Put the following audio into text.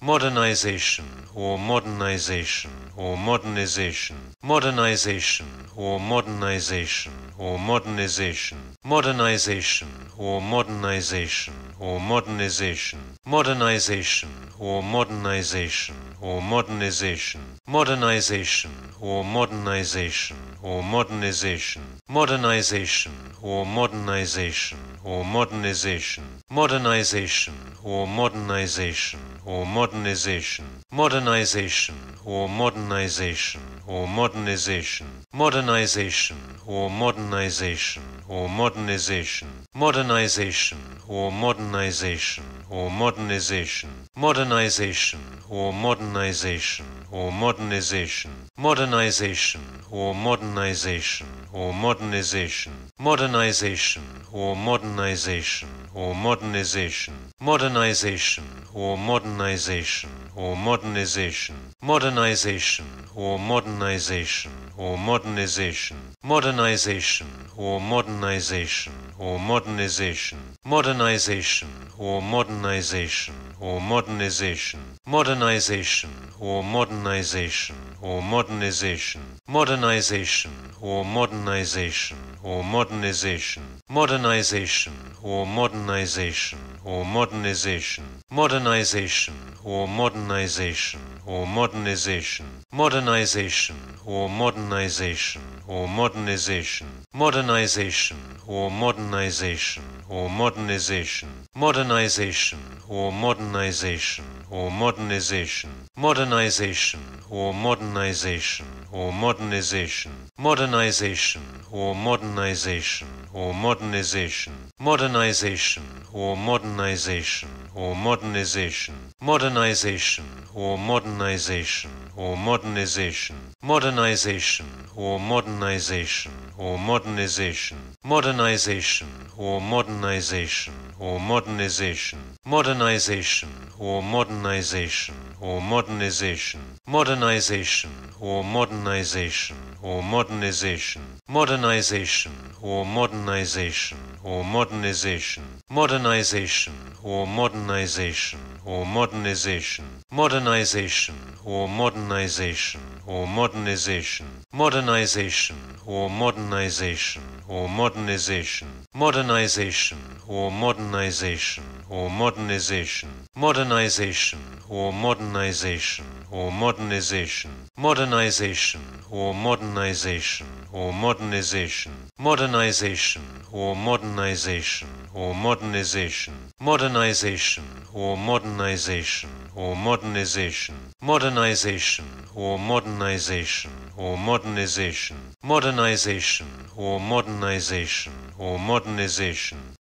modernization or modernization or modernization, modernization or modernization or modernization, modernization or modernization or modernization, modernization or modernization or modernization, modernization or modernization or modernization, modernization or modernization or modernization, modernization or modernization or modernization, modernization or modernization or modernization, modernization or modernization or modernization, modernization or modernization or modernization, modernization or modernization or modernization, modernization or modernization or modernization, modernization or modernization or modernization, modernization or modernization or modernization, modernization or modernization or modernization, modernization or modernization or modernization, modernization or modernization or modernization, modernization or modernization or modernization, modernization or modernization or modernization, modernization or modernization or modernization, modernization or modernization or modernization, modernization or modernization or modernization, modernization or modernization or modernization, modernization or modernization or modernization, modernization or modernization or modernization, modernization or modernization or modernization, modernization or modernization or modernization, modernization or modernization or modernization, modernization or modernization or modernization, modernization or modernization or modernization, modernization or modernization or modernization, modernization or modernization or modernization, modernization or modernization or modernization, modernization or modernization or modernization, modernization or modernization or modernization, modernization or modernization or modernization, modernization or modernization or modernization, modernization or modernization or modernization, modernization or modernization or modernization, modernization or modernization or modernization, modernization or modernization or modernization, modernization or modernization or modernization, modernization or modernization or modernization,